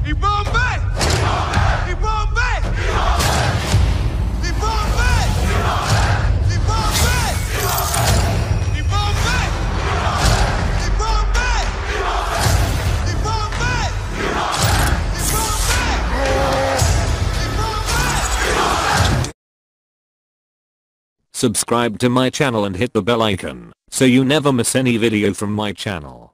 Y Bombay! Y Bombay! Y Bombay! Y Bombay! Y Bombay! Y Bombay! Y Bombay! Subscribe to my channel and hit the bell icon so you never miss any video from my channel.